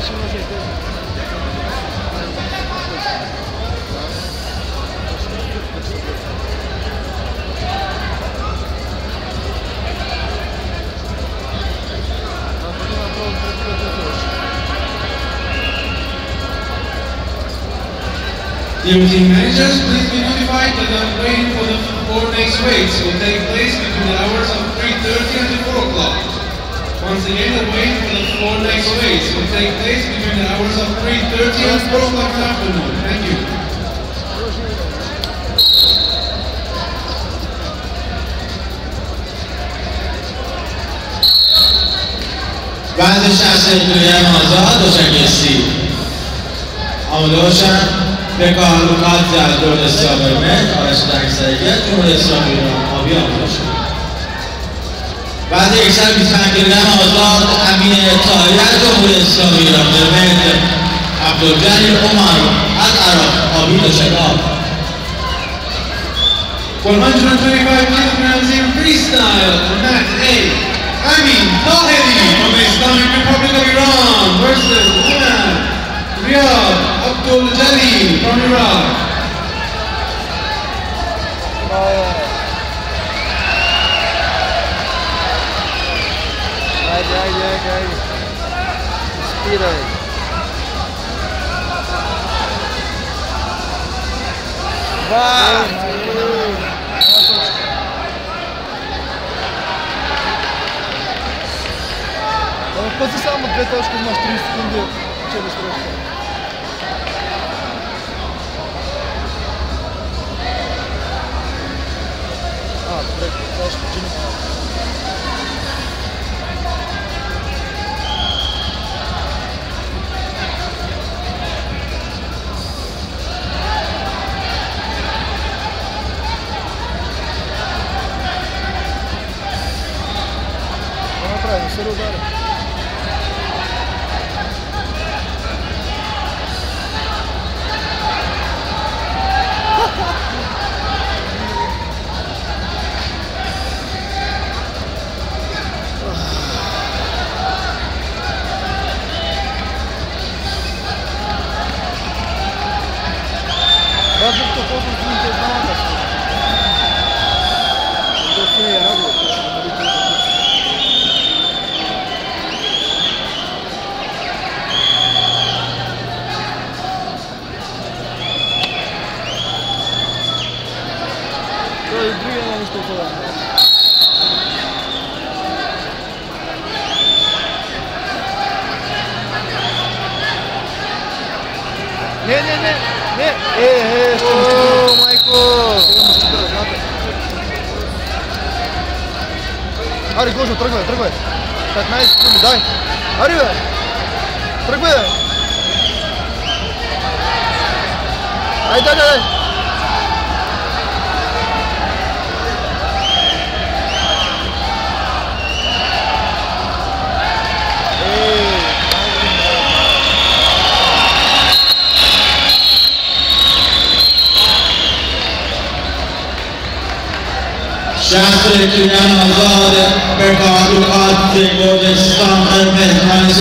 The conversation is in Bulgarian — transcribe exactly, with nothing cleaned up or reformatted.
Dear team managers, please be notified that the weighing for the four next weights will take place between the hours of three thirty and four o'clock. Once again, the weighing for the four next weights will take place between the hours of three thirty and four o'clock in the afternoon. Thank you. بعد شخصیت دویم آزاد دوشنگسی آماده باشن به کارلوکات جلدور استرابرمت آرش دکسریت جمهوری اسلامی ایران آبی آماده باشن بعد یکصد و بیست و پنج دویم آزاد امین طاهری جمهوری اسلامی ایران برمت عبدالجلیل عمر از عراق آبی دوشنگاه one hundred twenty-five kilograms in freestyle, Mat A. Amin Tahiri from the Islamic Republic of Iran versus Uman Riyad Abdul Jalil from Iraq. Haydi haydi haydi haydi. Speed haydi. Vay! Позиция само две точки, имаш тридесет секунди, челиш трошка. А, добре, това ще почини малко. Това направи, не се удари. Даже кто хочет не знал, как это все я радует, что мы летим. То и другие нам что туда. Не-не-не. Не, е, е, ще му О, майко! Сега му ще да знате. Ари, Гошо, тръгвай, тръгвай. петнайсет секунди, дай. Ари, бе! Тръгвай, бе! Ай, дай, дай, дай! شخصیت دویم آزاد به کارلوکات جلدور استرابرمت